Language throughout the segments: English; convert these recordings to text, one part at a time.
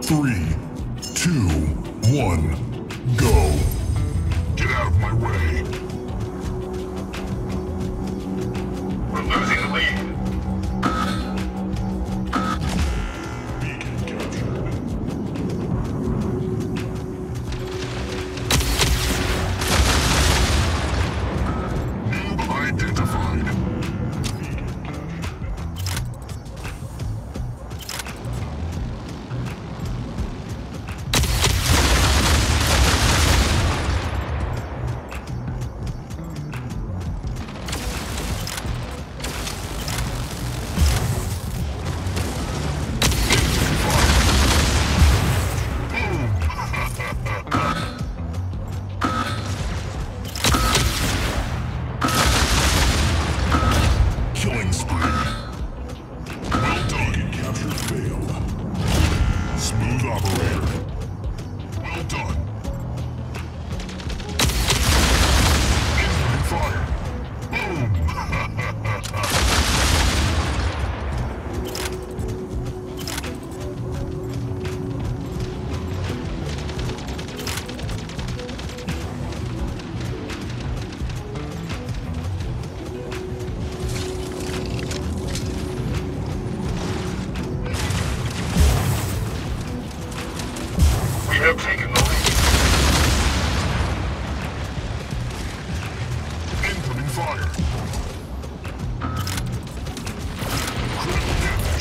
3, 2, 1, go. Get out of my way. We're losing the lead. Beacon captured. Noob identified. Killing spree. Well done. Beacon capture failed. Smooth operator. Well done. Incoming fire. Boom. We have taken the lead. Incoming fire. Critical damage.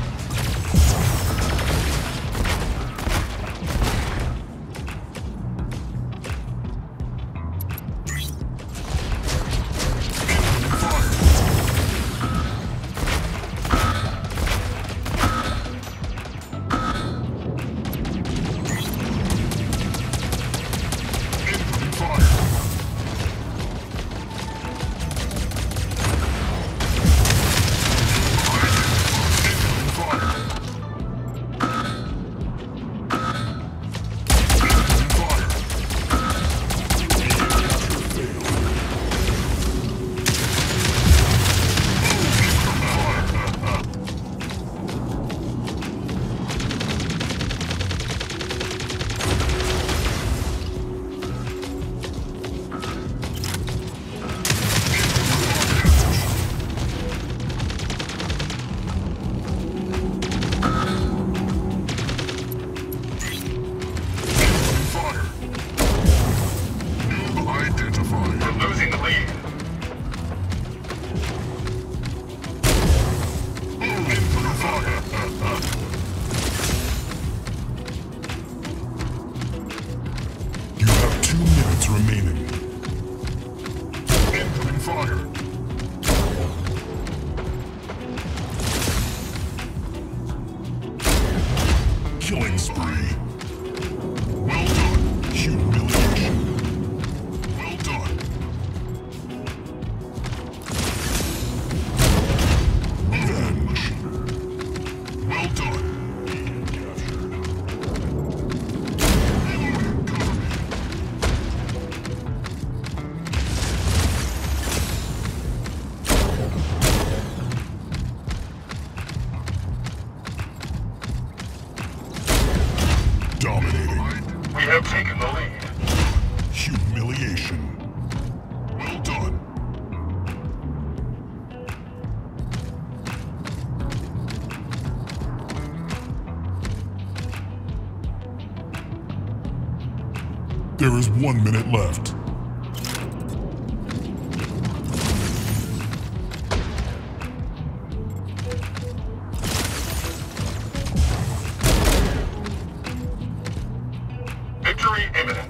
Incoming fire. Incoming fire. Incoming fire. Incoming fire. Beacon capture failed. Incoming fire. Incoming fire. Noob identified. We're losing the lead. Incoming fire. You have 2 minutes remaining. Incoming fire. Killing spree. Well done. Humiliation. Well done. Revenge. Well done. Beacon captured. Reloading. Cover me. Dominating. We have taken the lead. Humiliation. Well done. There is 1 minute left. Victory imminent.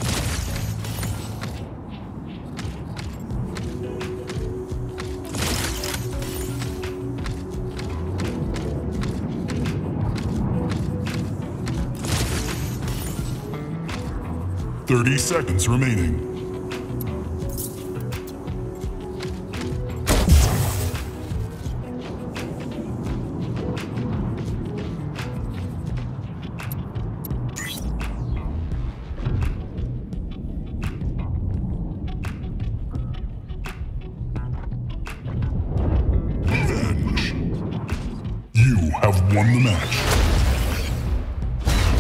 Thirty seconds remaining. Revenge. You have won the match.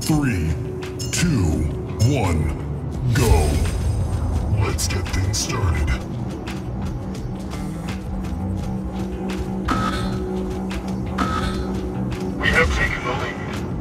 3, 2, 1, go. Let's get things started. We have taken the lead.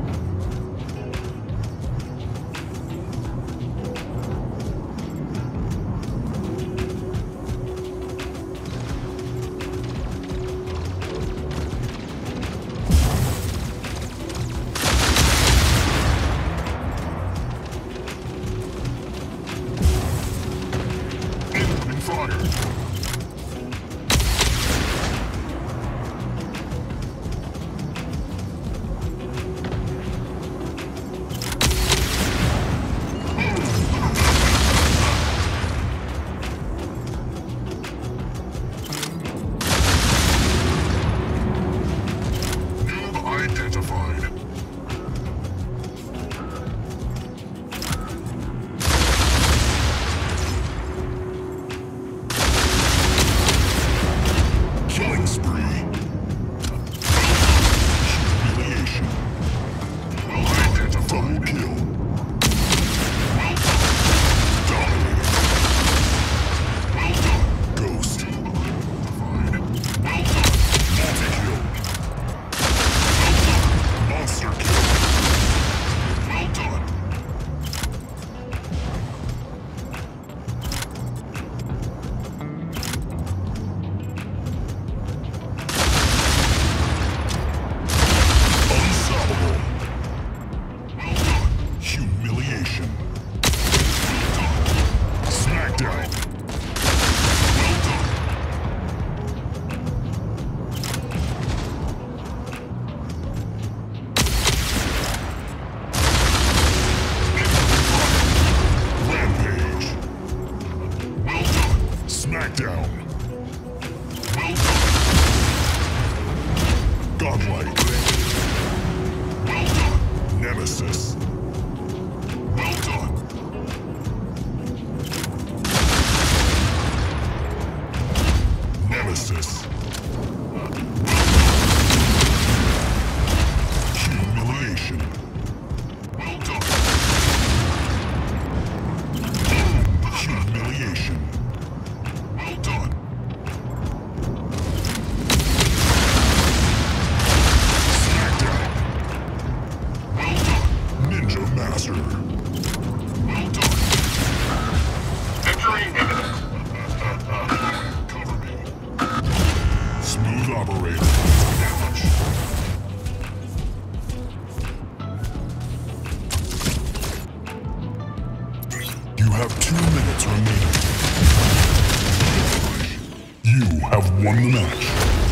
Won the match.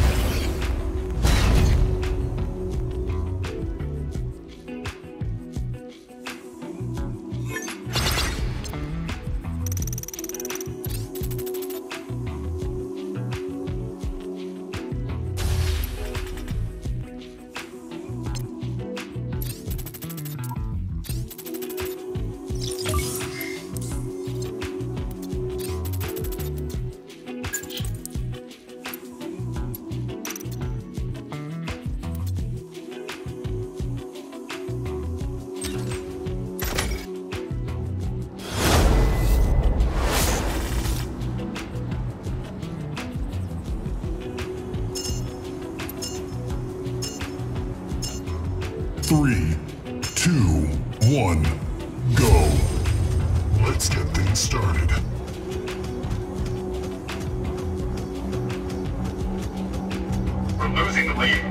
3, 2, 1, go. Let's get things started. We're losing the lead.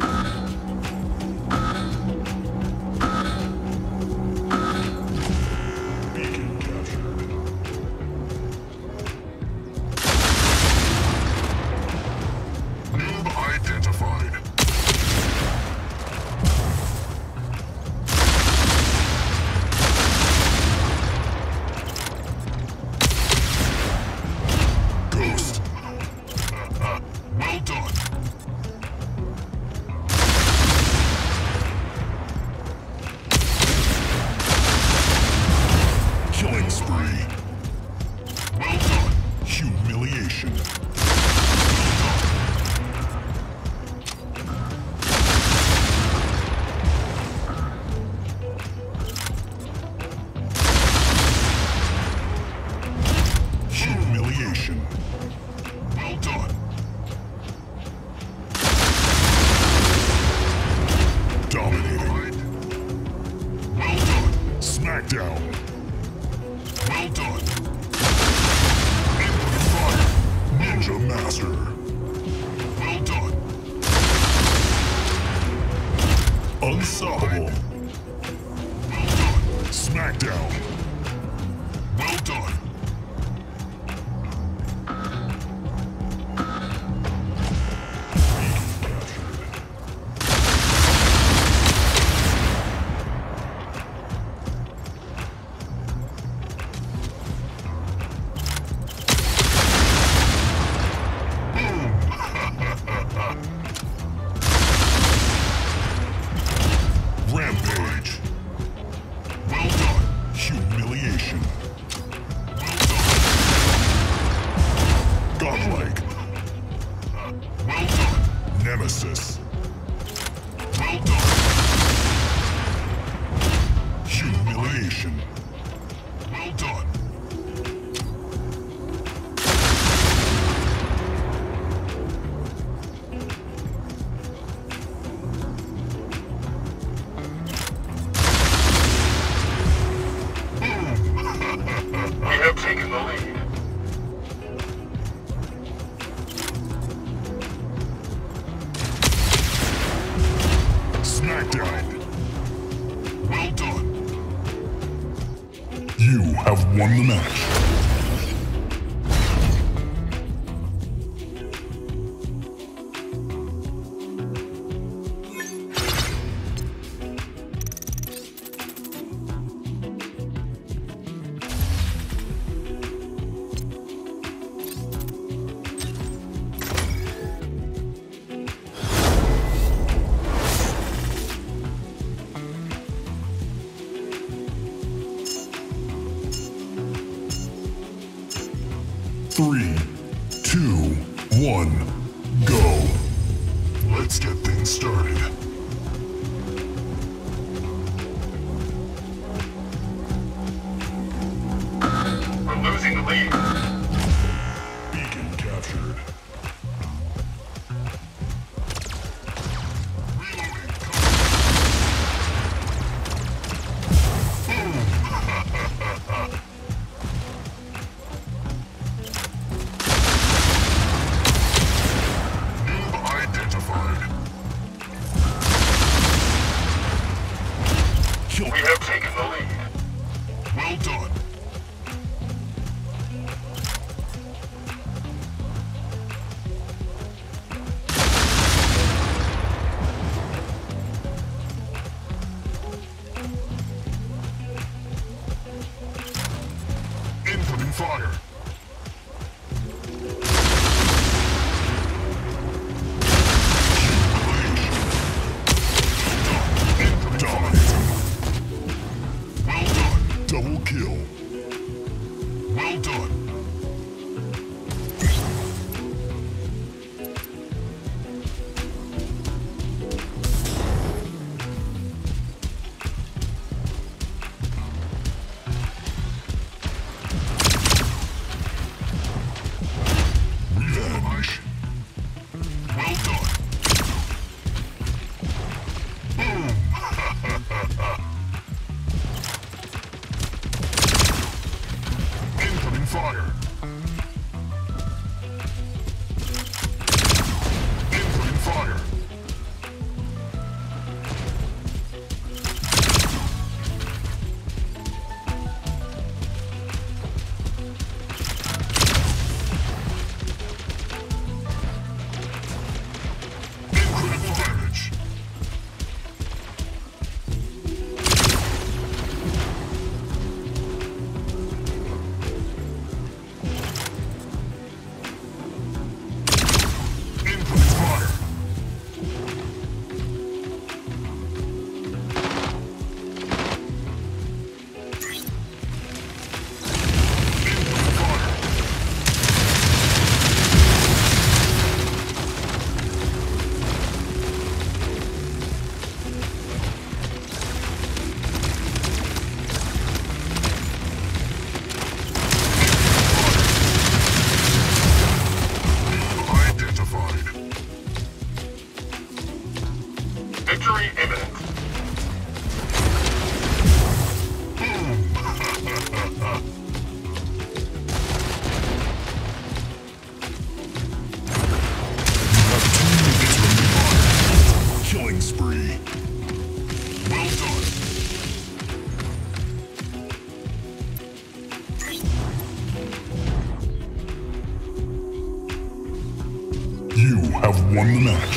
Beacon captured. Noob identified. Smackdown. Well done. Input fire. Ninja Master. Well done. Unstoppable. Well done. Smackdown. Well done. Rampage. Well done. Humiliation. Well done. Godlike. Well done. Nemesis. Well done. Humiliation. Well done. We have taken the lead. Smackdown. Well done. You have won the match. Three, two, one, go. Let's get things started. We're losing the lead. Beacon captured. Reloading. Boom. Noob identified. Kill. We have taken the lead. Well done. Incoming fire. Dominating. Well done. Double kill. Well done. Revenge. Well done. Boom. Incoming fire. Incoming fire. Incredible damage. Incoming fire. Incoming fire. Identified. Victory imminent. Boom. won the match.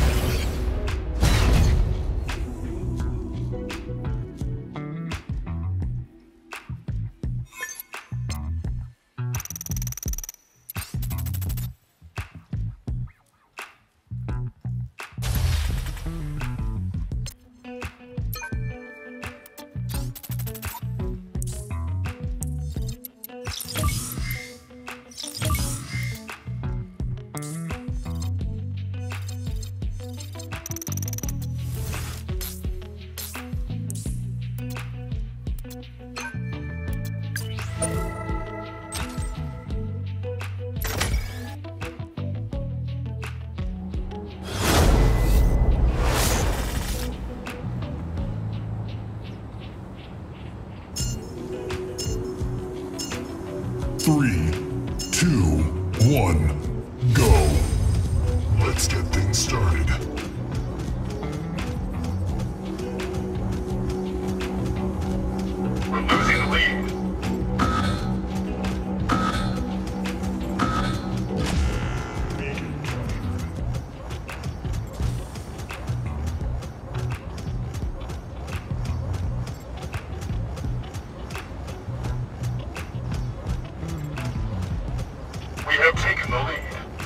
Three, two, one, go. Let's get things started. We're losing the lead. We have taken the lead.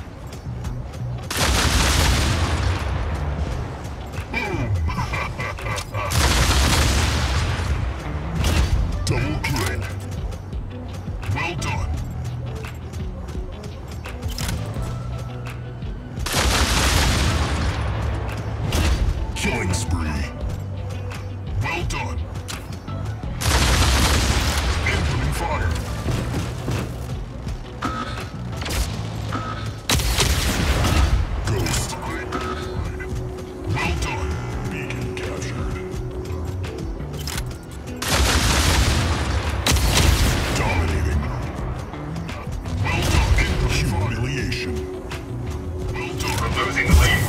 Double kill. Well done. Killing spree. Well done. Incoming fire. Ghost. Well done. Beacon captured. Dominating. Well done. Humiliation. Well done. We're losing the lead.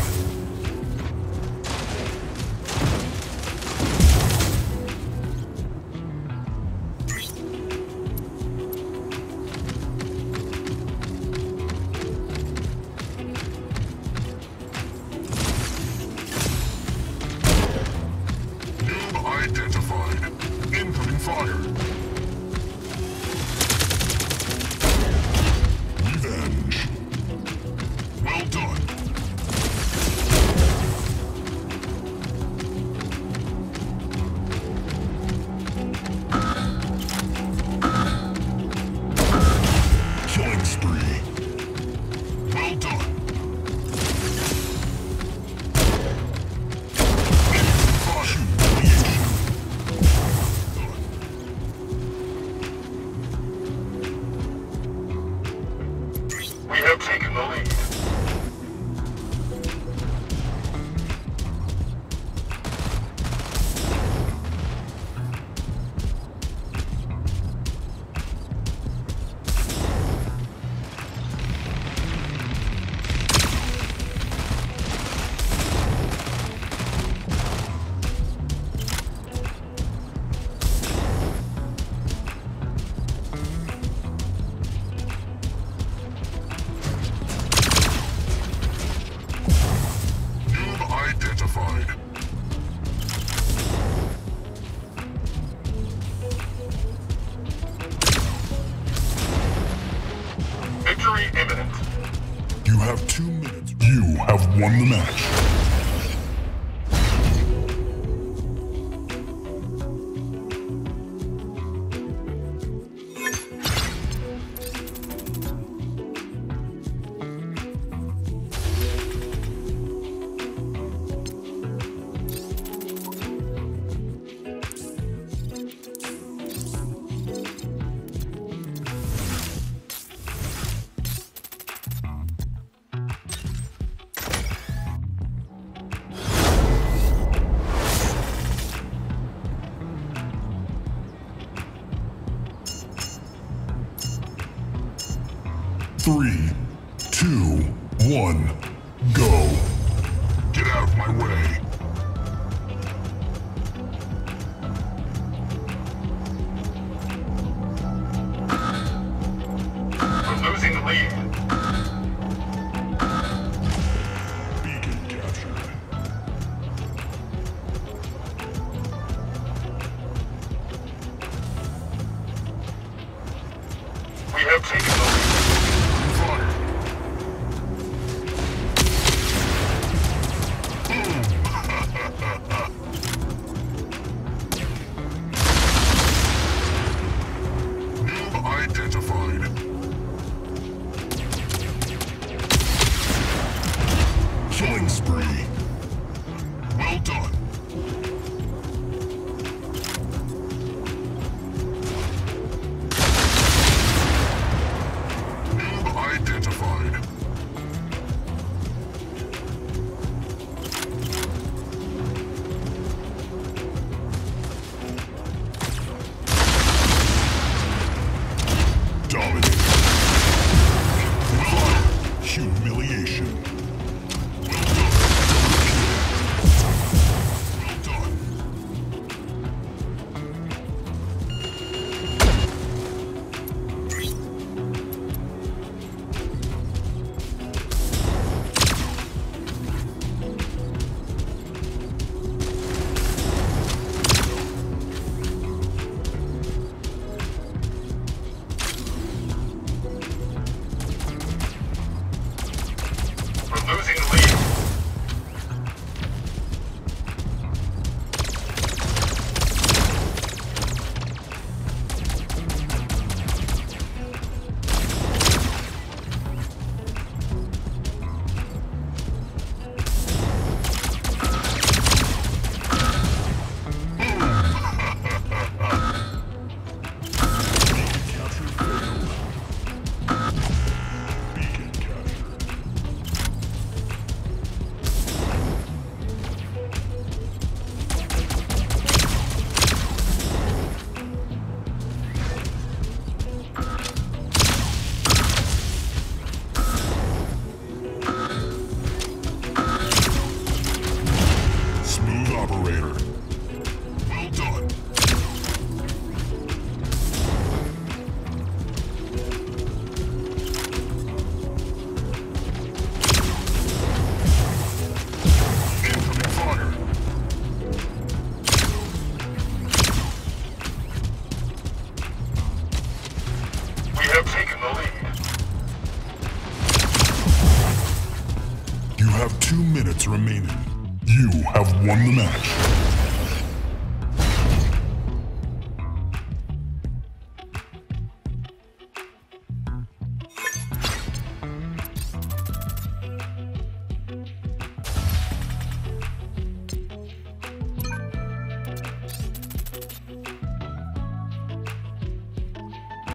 Noob identified. Incoming fire. Revenge. Well done. Killing spree. Well done. Incoming fire. Humiliation. We have taken the lead. Noob identified. Victory imminent. You have 2 minutes. You have won the match. Three, two, one, go. Get out of my way. We're losing the lead. Smooth operator. Well done. Incoming fire. We have taken the lead. You have 2 minutes remaining. You have won the match.